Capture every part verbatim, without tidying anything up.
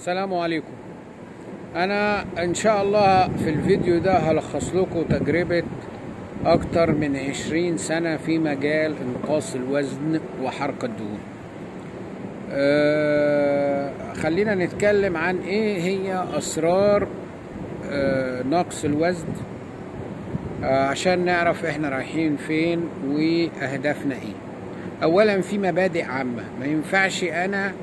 السلام عليكم. انا ان شاء الله في الفيديو ده هلخص لكم تجربة اكتر من عشرين سنة في مجال انقاص الوزن وحرق الدهون. أه خلينا نتكلم عن ايه هي اسرار أه نقص الوزن، أه عشان نعرف احنا رايحين فين واهدافنا ايه. اولا في مبادئ عامة، ما ينفعش انا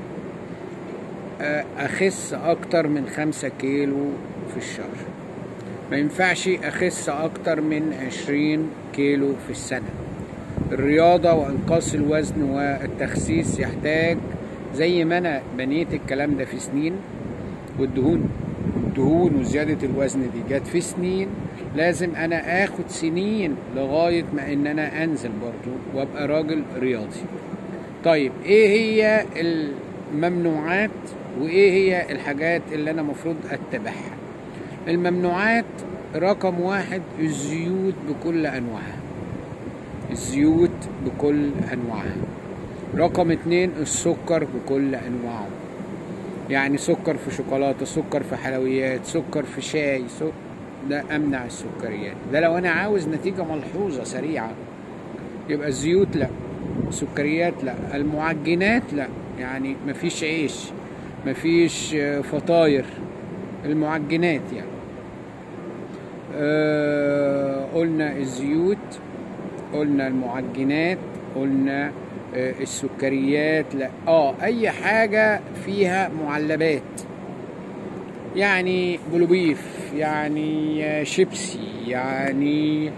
اخس اكتر من خمسة كيلو في الشهر، ما ينفعش اخس اكتر من عشرين كيلو في السنة. الرياضة وانقاص الوزن والتخسيس يحتاج، زي ما انا بنيت الكلام ده في سنين، والدهون الدهون وزيادة الوزن دي جت في سنين، لازم انا اخد سنين لغاية ما ان انا انزل برضو وابقى راجل رياضي. طيب ايه هي الممنوعات وايه هي الحاجات اللي انا مفروض اتبعها؟ الممنوعات رقم واحد الزيوت بكل انواعها، الزيوت بكل انواعها. رقم اتنين السكر بكل انواعه، يعني سكر في شوكولاتة، سكر في حلويات، سكر في شاي، سكر ده امنع السكريات. ده لو انا عاوز نتيجة ملحوظة سريعة. يبقى الزيوت لا، السكريات لا، المعجنات لا، يعني مفيش عيش، مفيش فطاير، المعجنات يعني. آه قلنا الزيوت، قلنا المعجنات، قلنا آه السكريات لا. اه اي حاجة فيها معلبات، يعني بلوبيف، يعني شيبسي، يعني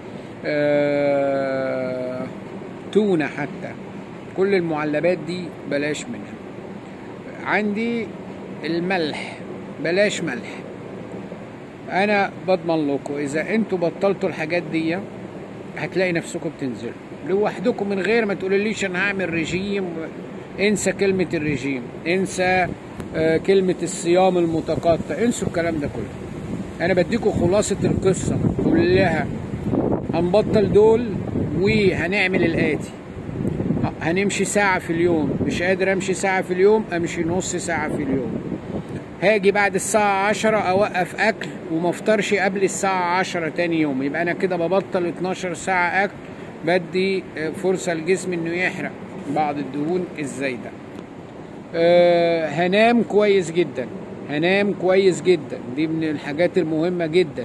آه تونة، حتى كل المعلبات دي بلاش منها. عندي الملح، بلاش ملح. انا بضمن لكم اذا انتوا بطلتوا الحاجات دي هتلاقي نفسكم بتنزلوا لوحدكم من غير ما تقولوليش انا هعمل رجيم. انسى كلمة الرجيم، انسى آه كلمة الصيام المتقطع، انسوا الكلام ده كله. انا بديكم خلاصة القصة كلها. هنبطل دول وهنعمل الاتي: هنمشي ساعة في اليوم، مش قادر امشي ساعة في اليوم، امشي نص ساعة في اليوم. هاجي بعد الساعة عشرة اوقف اكل وما افطرش قبل الساعة عشرة تاني يوم، يبقى انا كده ببطل اتناشر ساعة اكل، بدي فرصة للجسم انه يحرق بعض الدهون الزايدة. أه هنام كويس جدا، هنام كويس جدا، دي من الحاجات المهمة جدا.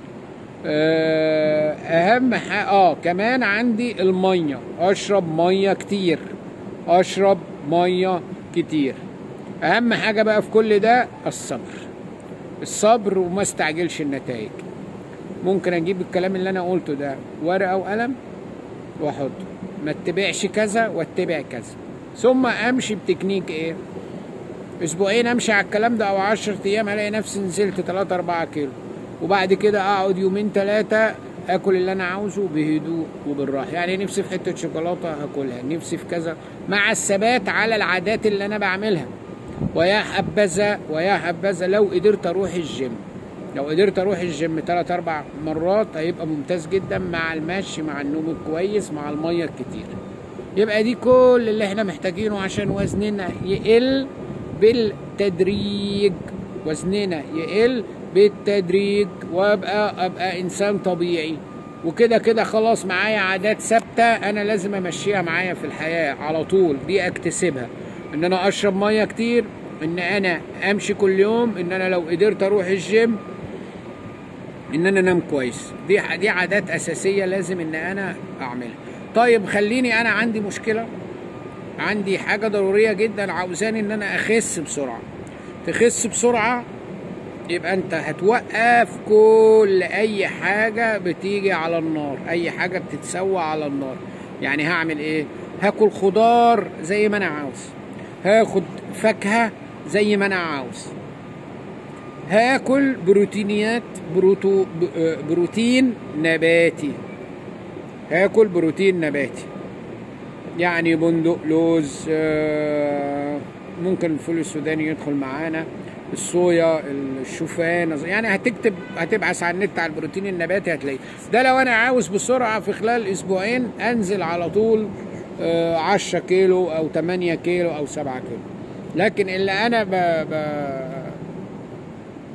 اهم حاجه اه كمان عندي الميه، اشرب ميه كتير، اشرب ميه كتير. اهم حاجه بقى في كل ده الصبر، الصبر وما استعجلش النتائج. ممكن اجيب الكلام اللي انا قلته ده ورقه وقلم واحطه، ما اتبعش كذا واتبع كذا، ثم امشي بتكنيك ايه؟ اسبوعين امشي على الكلام ده او عشرة ايام الاقي نفسي نزلت تلاتة اربعة كيلو، وبعد كده اقعد يومين ثلاثة اكل اللي انا عاوزه بهدوء وبالراحه. يعني نفسي في حته شوكولاته هاكلها، نفسي في كذا، مع الثبات على العادات اللي انا بعملها. ويا حبذا ويا حبذا لو قدرت اروح الجيم، لو قدرت اروح الجيم ثلاث اربع مرات هيبقى ممتاز جدا، مع المشي، مع النوم الكويس، مع الميه الكتير. يبقى دي كل اللي احنا محتاجينه عشان وزننا يقل بالتدريج، وزننا يقل بالتدريج، وابقى ابقى انسان طبيعي. وكده كده خلاص معايا عادات ثابته انا لازم امشيها معايا في الحياه على طول، دي اكتسبها. ان انا اشرب ميه كتير، ان انا امشي كل يوم، ان انا لو قدرت اروح الجيم، ان انا انام كويس. دي دي عادات اساسيه لازم ان انا اعملها. طيب خليني، انا عندي مشكله، عندي حاجه ضروريه جدا عاوزاني ان انا اخس بسرعه. تخس بسرعه يبقى انت هتوقف كل اي حاجة بتيجي على النار، اي حاجة بتتسوى على النار. يعني هعمل ايه؟ هاكل خضار زي ما انا عاوز، هاخد فاكهة زي ما انا عاوز، هاكل بروتينيات، بروتو بروتين نباتي، هاكل بروتين نباتي، يعني بندق، لوز، ممكن الفول السوداني يدخل معانا، الصويا، الشوفان. يعني هتكتب، هتبحث على النت على البروتين النباتي هتلاقيه. ده لو انا عاوز بسرعه في خلال اسبوعين انزل على طول عشرة كيلو او تمانية كيلو او سبعة كيلو. لكن اللي انا ب... ب...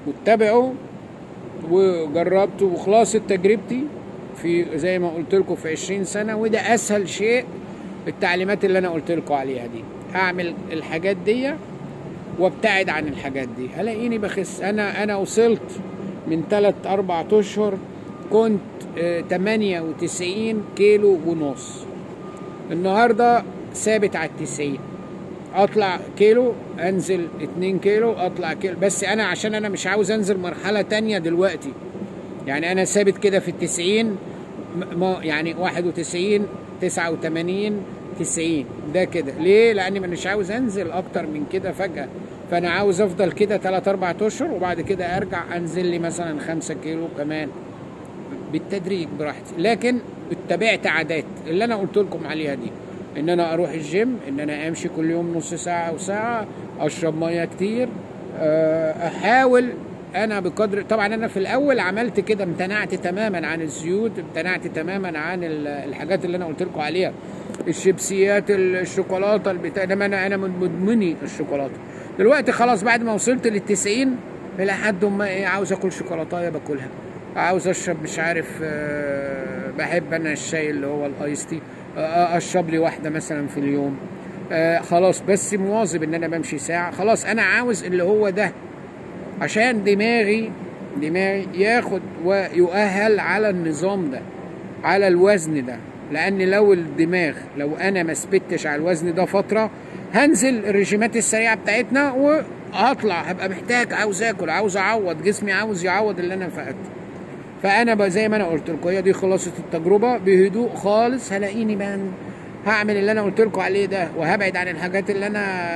واتبعوا وجربتوا وخلاصة تجربتي في زي ما قلت لكم في عشرين سنة، وده اسهل شيء التعليمات اللي انا قلت لكم عليها دي. اعمل الحاجات دي وابتعد عن الحاجات دي، هلاقيني بخس. انا انا وصلت من ثلاث اربع اشهر كنت تمانية وتسعين كيلو ونص، النهارده ثابت على التسعين، اطلع كيلو انزل اتنين كيلو اطلع كيلو، بس انا عشان انا مش عاوز انزل مرحله تانية دلوقتي، يعني انا ثابت كده في التسعين، يعني واحد وتسعين تسعة وتمانين تسعين ده كده. ليه؟ لاني مش عاوز انزل اكتر من كده فجاه، فانا عاوز افضل كده تلات اربع اشهر وبعد كده ارجع انزل لي مثلا خمسة كيلو كمان بالتدريج براحتي. لكن اتبعت عادات اللي انا قلت لكم عليها دي، ان انا اروح الجيم، ان انا امشي كل يوم نص ساعه او ساعه، اشرب ميه كتير، احاول انا بقدر. طبعا انا في الاول عملت كده، امتنعت تماما عن الزيوت، امتنعت تماما عن الحاجات اللي انا قلت لكم عليها، الشيبسيات، الشوكولاته، البتاع ده. انا انا مدمني الشوكولاته دلوقتي خلاص. بعد ما وصلت للتسعين الى حد ما ايه، عاوز اكل شوكولاتايه باكلها، عاوز اشرب مش عارف، أه بحب انا الشاي اللي هو الايس تي، أه اشرب لي واحده مثلا في اليوم، أه خلاص. بس مواظب ان انا بمشي ساعه، خلاص انا عاوز اللي هو ده عشان دماغي دماغي ياخد ويؤهل على النظام ده، على الوزن ده. لان لو الدماغ لو انا ما ثبتش على الوزن ده فتره، هنزل الرجيمات السريعه بتاعتنا وهطلع هبقى محتاج، عاوز اكل، عاوز اعوض جسمي، عاوز يعوض اللي انا فقدته. فانا زي ما انا قلت لكم، هي دي خلاصه التجربه، بهدوء خالص هلاقيني بقى هعمل اللي انا قلت لكم عليه ده، وهبعد عن الحاجات اللي انا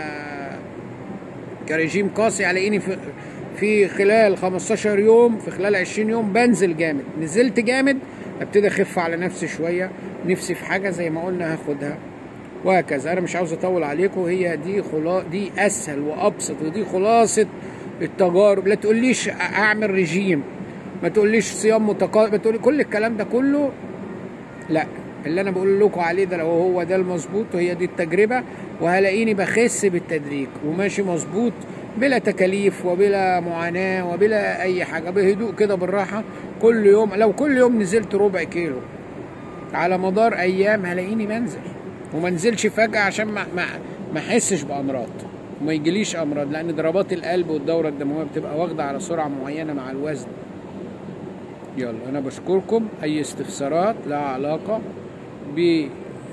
كرجيم قاسي. هلاقيني في في خلال خمستاشر يوم، في خلال عشرين يوم بنزل جامد. نزلت جامد ابتدي اخف على نفسي شويه، نفسي في حاجه زي ما قلنا هاخدها، وهكذا. انا مش عاوز اطول عليكم، هي دي خلا دي اسهل وابسط، ودي خلاصه التجارب. لا تقوليش اعمل رجيم، ما تقوليش صيام متقاطع، ما تقولي كل الكلام ده كله، لا. اللي انا بقول لكم عليه ده لو هو ده المظبوط، وهي دي التجربه، وهلاقيني بخس بالتدريج وماشي مظبوط بلا تكاليف وبلا معاناه وبلا اي حاجه، بهدوء كده بالراحه. كل يوم لو كل يوم نزلت ربع كيلو على مدار ايام هلاقيني بنزل، وما انزلش فجاه عشان ما ما ما احسش بامراض وما يجيليش امراض، لان ضربات القلب والدوره الدمويه بتبقى واخده على سرعه معينه مع الوزن. يلا انا بشكركم. اي استفسارات لها علاقه ب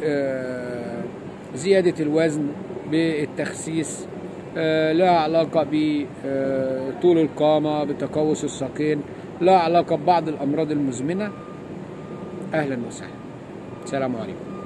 زياده الوزن، بالتخسيس، لها علاقه بطول القامه، بتقوس الساقين، لها علاقه ببعض الامراض المزمنه، اهلا وسهلا. السلام عليكم.